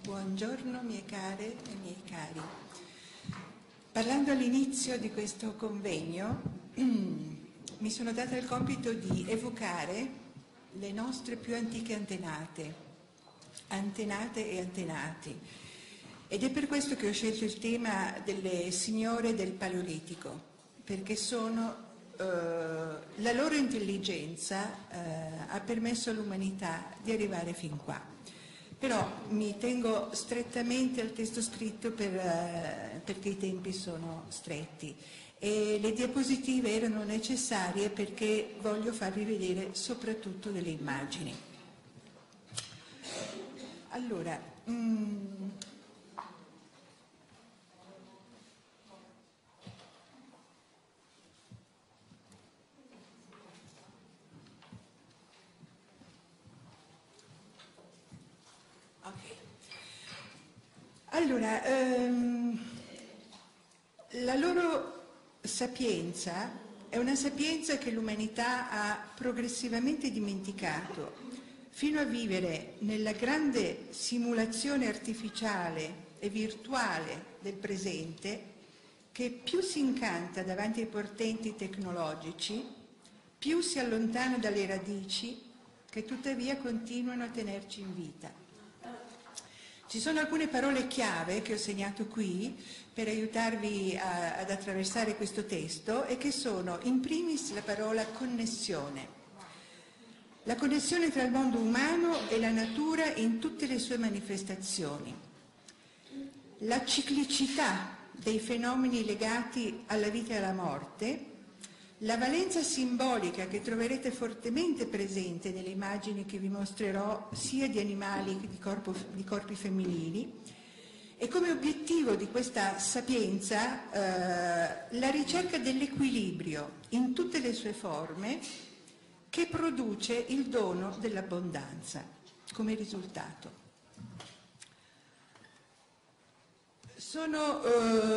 Buongiorno mie care e miei cari. Parlando all'inizio di questo convegno, mi sono data il compito di evocare le nostre più antiche antenate e antenati. Ed è per questo che ho scelto il tema delle signore del Paleolitico, perché la loro intelligenza ha permesso all'umanità di arrivare fin qua. Però mi tengo strettamente al testo scritto perché i tempi sono stretti e le diapositive erano necessarie perché voglio farvi vedere soprattutto delle immagini. Allora, la loro sapienza è una sapienza che l'umanità ha progressivamente dimenticato, fino a vivere nella grande simulazione artificiale e virtuale del presente, che più si incanta davanti ai portenti tecnologici, più si allontana dalle radici che tuttavia continuano a tenerci in vita. Ci sono alcune parole chiave che ho segnato qui per aiutarvi ad attraversare questo testo e che sono in primis la parola connessione. La connessione tra il mondo umano e la natura in tutte le sue manifestazioni. La ciclicità dei fenomeni legati alla vita e alla morte. La valenza simbolica che troverete fortemente presente nelle immagini che vi mostrerò sia di animali che di corpi femminili e come obiettivo di questa sapienza la ricerca dell'equilibrio in tutte le sue forme che produce il dono dell'abbondanza come risultato. Sono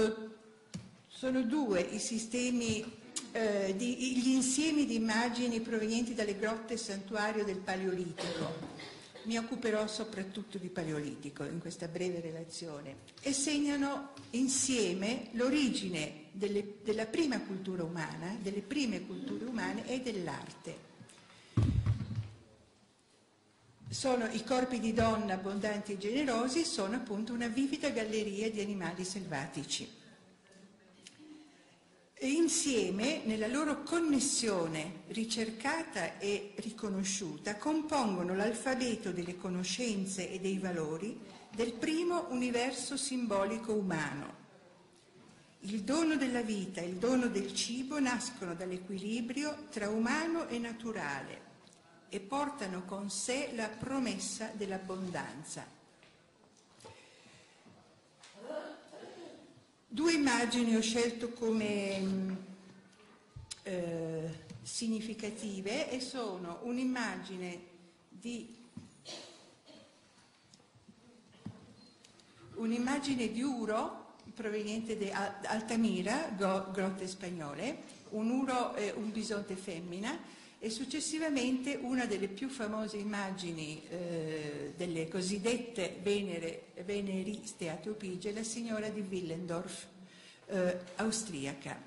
due i sistemi gli insiemi di immagini provenienti dalle grotte santuario del Paleolitico. Mi occuperò soprattutto di Paleolitico in questa breve relazione e segnano insieme l'origine della prima cultura umana, delle prime culture umane e dell'arte. Sono i corpi di donna abbondanti e generosi, sono appunto una vivida galleria di animali selvatici. E insieme, nella loro connessione ricercata e riconosciuta, compongono l'alfabeto delle conoscenze e dei valori del primo universo simbolico umano. Il dono della vita e il dono del cibo nascono dall'equilibrio tra umano e naturale e portano con sé la promessa dell'abbondanza. Due immagini ho scelto come significative e sono un'immagine di Uro proveniente da Altamira, grotte spagnole, un Uro e un bisonte femmina e successivamente una delle più famose immagini delle cosiddette Veneri Steatopige, la signora di Willendorf, austriaca.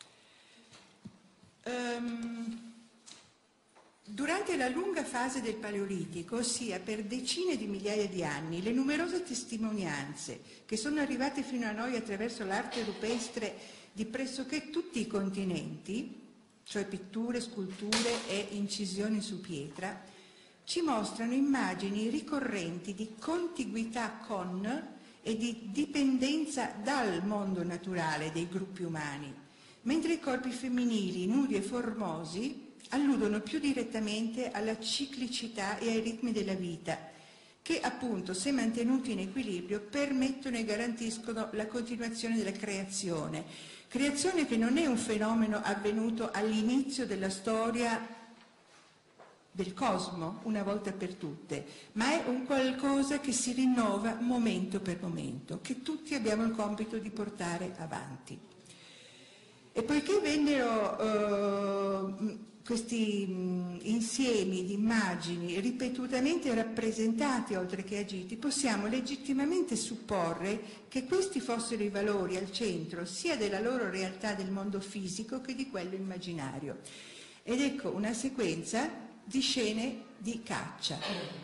Durante la lunga fase del Paleolitico, ossia per decine di migliaia di anni, le numerose testimonianze che sono arrivate fino a noi attraverso l'arte rupestre di pressoché tutti i continenti, cioè pitture, sculture e incisioni su pietra, ci mostrano immagini ricorrenti di contiguità con e di dipendenza dal mondo naturale dei gruppi umani, mentre i corpi femminili, nudi e formosi, alludono più direttamente alla ciclicità e ai ritmi della vita, che appunto, se mantenuti in equilibrio, permettono e garantiscono la continuazione della creazione. Creazione che non è un fenomeno avvenuto all'inizio della storia del cosmo, una volta per tutte, ma è un qualcosa che si rinnova momento per momento, che tutti abbiamo il compito di portare avanti. E poiché vennero questi insiemi di immagini ripetutamente rappresentati oltre che agiti, possiamo legittimamente supporre che questi fossero i valori al centro sia della loro realtà del mondo fisico che di quello immaginario. Ed ecco una sequenza di scene di caccia.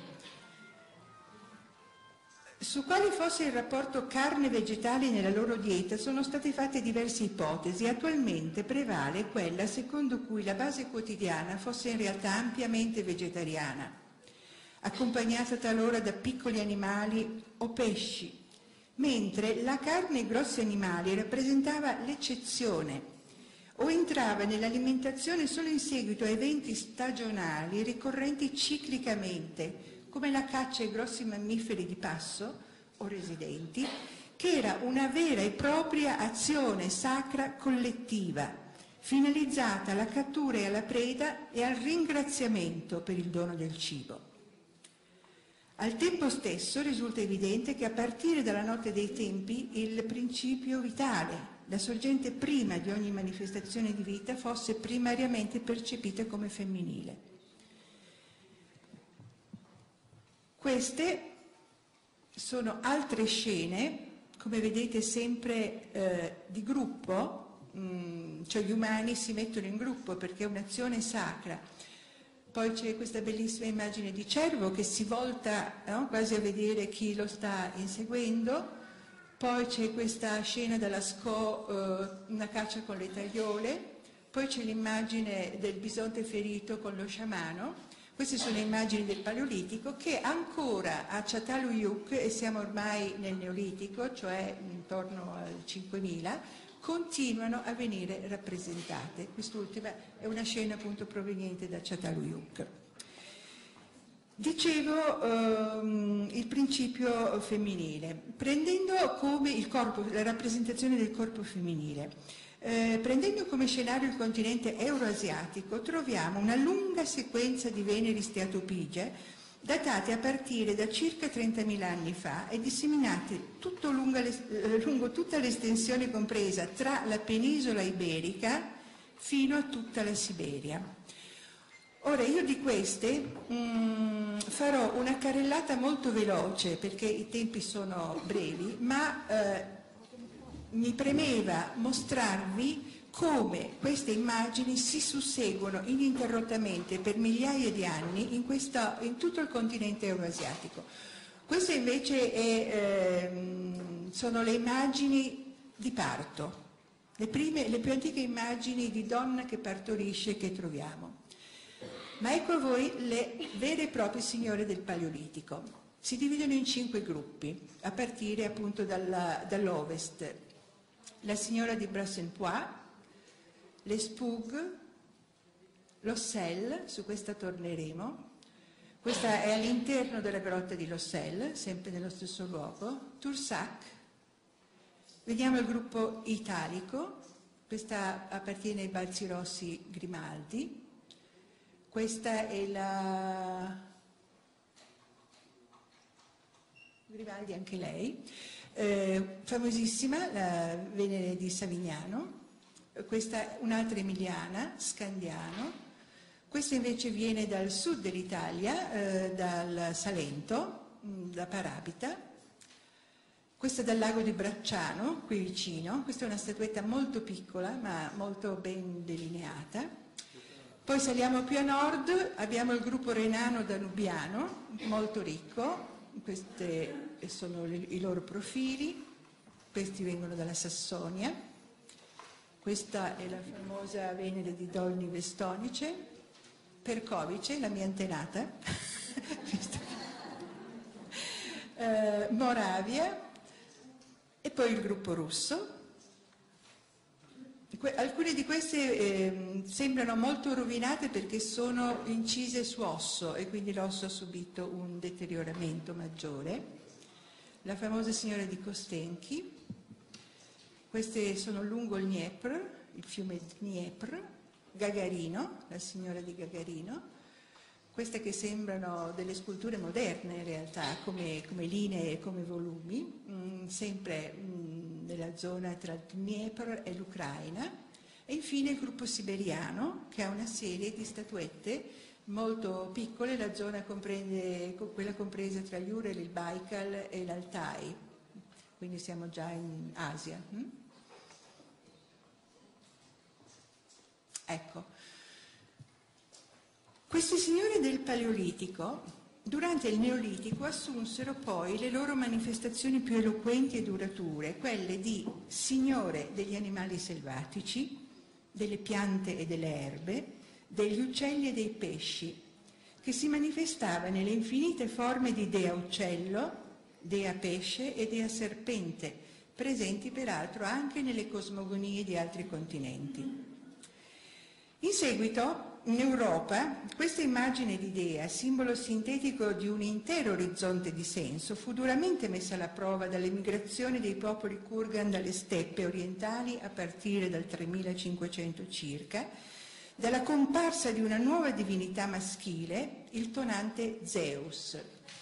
Su quale fosse il rapporto carne-vegetali nella loro dieta sono state fatte diverse ipotesi. Attualmente prevale quella secondo cui la base quotidiana fosse in realtà ampiamente vegetariana, accompagnata talora da piccoli animali o pesci, mentre la carne e grossi animali rappresentava l'eccezione o entrava nell'alimentazione solo in seguito a eventi stagionali ricorrenti ciclicamente, come la caccia ai grossi mammiferi di passo o residenti, che era una vera e propria azione sacra collettiva, finalizzata alla cattura e alla preda e al ringraziamento per il dono del cibo. Al tempo stesso risulta evidente che a partire dalla notte dei tempi il principio vitale, la sorgente prima di ogni manifestazione di vita, fosse primariamente percepita come femminile. Queste sono altre scene, come vedete sempre di gruppo, cioè gli umani si mettono in gruppo perché è un'azione sacra. Poi c'è questa bellissima immagine di cervo che si volta quasi a vedere chi lo sta inseguendo. Poi c'è questa scena dalla SCO, una caccia con le tagliole. Poi c'è l'immagine del bisonte ferito con lo sciamano. Queste sono immagini del Paleolitico che ancora a Çatalhöyük, e siamo ormai nel Neolitico, cioè intorno al 5000, continuano a venire rappresentate. Quest'ultima è una scena appunto proveniente da Çatalhöyük. Dicevo il principio femminile, prendendo come il corpo, la rappresentazione del corpo femminile. Prendendo come scenario il continente euroasiatico, troviamo una lunga sequenza di Veneri steatopigie datate a partire da circa 30.000 anni fa e disseminate lungo tutta l'estensione compresa tra la penisola iberica fino a tutta la Siberia. Ora io di queste farò una carrellata molto veloce perché i tempi sono brevi, ma mi premeva mostrarvi come queste immagini si susseguono ininterrottamente per migliaia di anni in tutto il continente euroasiatico. Queste invece sono le immagini di parto, le più antiche immagini di donna che partorisce che troviamo. Ma ecco a voi le vere e proprie signore del Paleolitico. Si dividono in 5 gruppi, a partire appunto dall'ovest. La signora di Brassenpoix, les Spug, l'Ossel, su questa torneremo. Questa è all'interno della grotta di l'Ossel, sempre nello stesso luogo. Tursac. Vediamo il gruppo italico, questa appartiene ai Balzi Rossi Grimaldi. Questa è la Grimaldi anche lei. Famosissima la Venere di Savignano, questa è un'altra emiliana, Scandiano, questa invece viene dal sud dell'Italia, dal Salento, da Parabita, questa dal lago di Bracciano, qui vicino, questa è una statuetta molto piccola ma molto ben delineata. Poi saliamo più a nord, abbiamo il gruppo renano-danubiano, molto ricco. Questi sono i loro profili, questi vengono dalla Sassonia, questa è la famosa Venere di Dolni Vestonice, Perkovice, la mia antenata, Moravia e poi il gruppo russo. Alcune di queste sembrano molto rovinate perché sono incise su osso e quindi l'osso ha subito un deterioramento maggiore. La famosa signora di Kostenki, queste sono lungo il Dniepr, il fiume Dniepr, Gagarino, la signora di Gagarino, queste che sembrano delle sculture moderne in realtà, come linee e come volumi, sempre nella zona tra il Dniepr e l'Ucraina. E infine il gruppo siberiano, che ha una serie di statuette molto piccole, la zona comprende quella compresa tra l'Urel, il Baikal e l'Altai, quindi siamo già in Asia. Ecco, questi signori del Paleolitico durante il Neolitico assunsero poi le loro manifestazioni più eloquenti e durature, quelle di signore degli animali selvatici, delle piante e delle erbe, degli uccelli e dei pesci, che si manifestava nelle infinite forme di dea uccello, dea pesce e dea serpente, presenti peraltro anche nelle cosmogonie di altri continenti. In seguito, in Europa, questa immagine di dea, simbolo sintetico di un intero orizzonte di senso, fu duramente messa alla prova dalle migrazioni dei popoli Kurgan dalle steppe orientali a partire dal 3500 circa, dalla comparsa di una nuova divinità maschile, il tonante Zeus.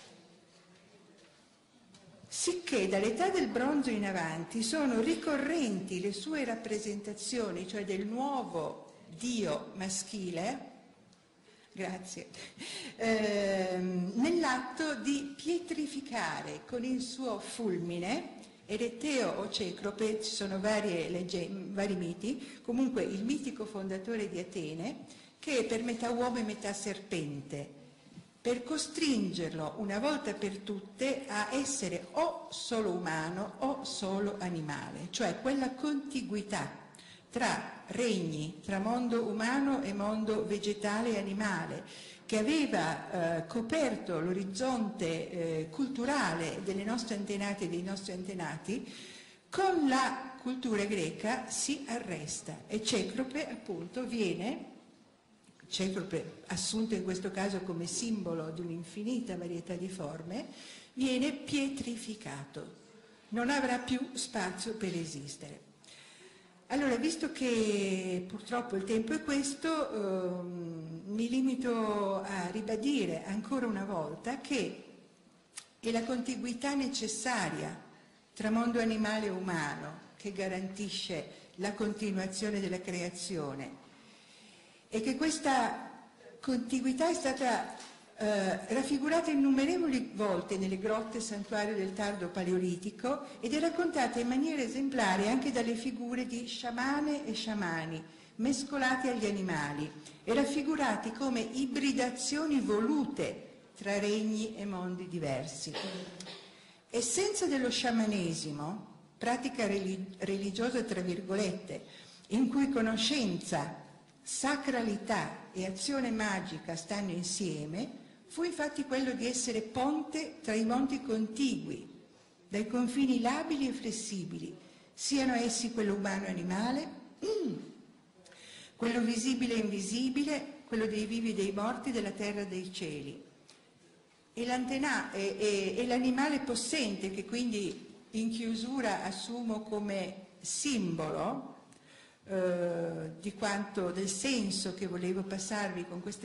Sicché dall'età del bronzo in avanti sono ricorrenti le sue rappresentazioni, cioè del nuovo Dio maschile, grazie, nell'atto di pietrificare con il suo fulmine, Ereteo o Cecrope, ci sono vari miti, comunque il mitico fondatore di Atene, che è per metà uomo e metà serpente, per costringerlo una volta per tutte a essere o solo umano o solo animale, cioè quella contiguità tra regni, tra mondo umano e mondo vegetale e animale, che aveva coperto l'orizzonte culturale delle nostre antenate e dei nostri antenati, con la cultura greca si arresta e Cecrope appunto viene, Cecrope assunto in questo caso come simbolo di un'infinita varietà di forme, viene pietrificato, non avrà più spazio per esistere. Allora, visto che purtroppo il tempo è questo, mi limito a ribadire ancora una volta che è la contiguità necessaria tra mondo animale e umano che garantisce la continuazione della creazione e che questa contiguità è stata raffigurata innumerevoli volte nelle grotte santuario del tardo paleolitico ed è raccontata in maniera esemplare anche dalle figure di sciamane e sciamani mescolati agli animali e raffigurati come ibridazioni volute tra regni e mondi diversi. Essenza dello sciamanesimo, pratica religiosa tra virgolette, in cui conoscenza, sacralità e azione magica stanno insieme, fu infatti quello di essere ponte tra i mondi contigui, dai confini labili e flessibili, siano essi quello umano e animale, quello visibile e invisibile, quello dei vivi e dei morti, della terra e dei cieli. E l'animale possente, che quindi in chiusura assumo come simbolo di quanto, del senso che volevo passarvi con queste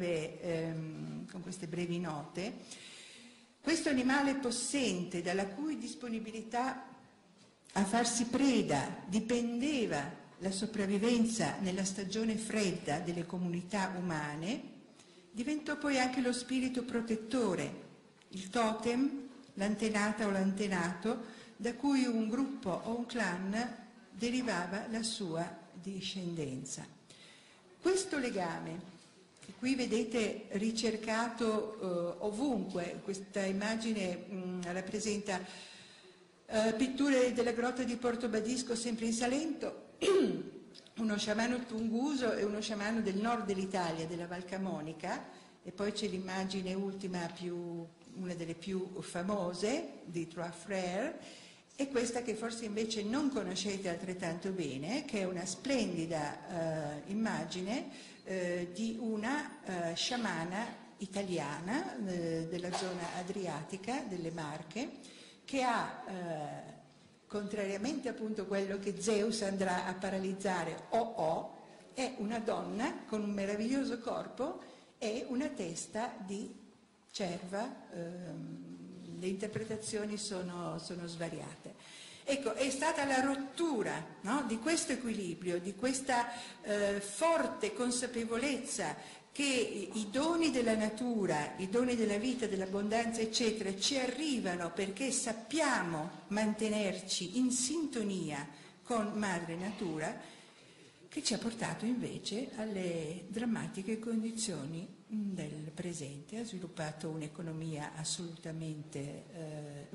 brevi note, questo animale possente dalla cui disponibilità a farsi preda dipendeva la sopravvivenza nella stagione fredda delle comunità umane, diventò poi anche lo spirito protettore, il totem, l'antenata o l'antenato da cui un gruppo o un clan derivava la sua discendenza. Questo legame, che qui vedete ricercato ovunque, questa immagine rappresenta pitture della grotta di Porto Badisco, sempre in Salento, uno sciamano tunguso e uno sciamano del nord dell'Italia, della Val Camonica, e poi c'è l'immagine ultima, una delle più famose, di Trois Frères, e questa che forse invece non conoscete altrettanto bene, che è una splendida immagine di una sciamana italiana della zona adriatica, delle Marche, che ha, contrariamente appunto a quello che Zeus andrà a paralizzare, è una donna con un meraviglioso corpo e una testa di cerva. Le interpretazioni sono svariate. Ecco, è stata la rottura, no, di questo equilibrio, di questa forte consapevolezza che i doni della natura, i doni della vita, dell'abbondanza, eccetera, ci arrivano perché sappiamo mantenerci in sintonia con Madre Natura, che ci ha portato invece alle drammatiche condizioni del presente, ha sviluppato un'economia assolutamente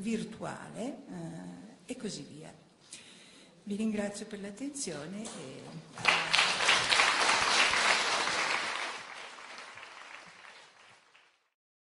virtuale e così via. Vi ringrazio per l'attenzione.